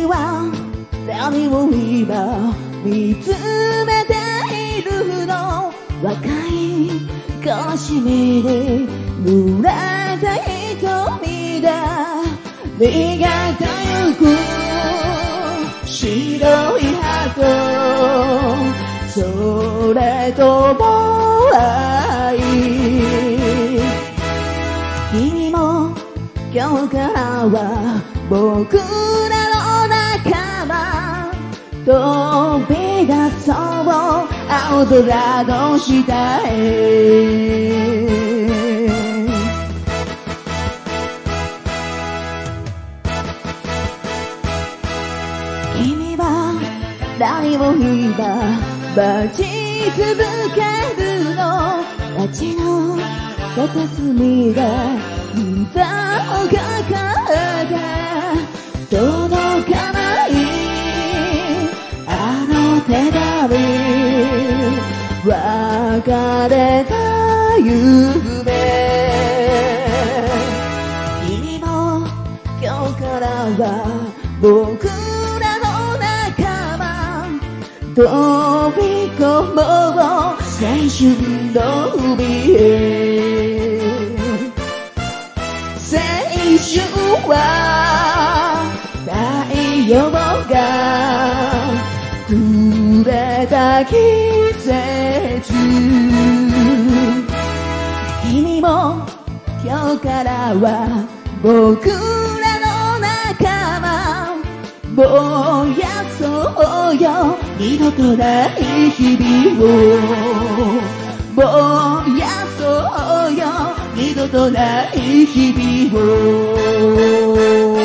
君は何を今見つめているの？若い悲しみに濡れた瞳で逃げてゆく白い鳩、それとも愛。君も今日からは僕らの仲間、飛び出そう青空の下へ。君は何を今待ち続けるの？街の片隅で歌を抱えて届かないあの手紙、別れた夢。君も今日からは僕らの仲間、飛び込もう青春の海へ。青春は太陽がくれた季節。君も今日からは僕らの仲間、燃やそうよ二度とない日々を、燃やそうよ二度とない日々を。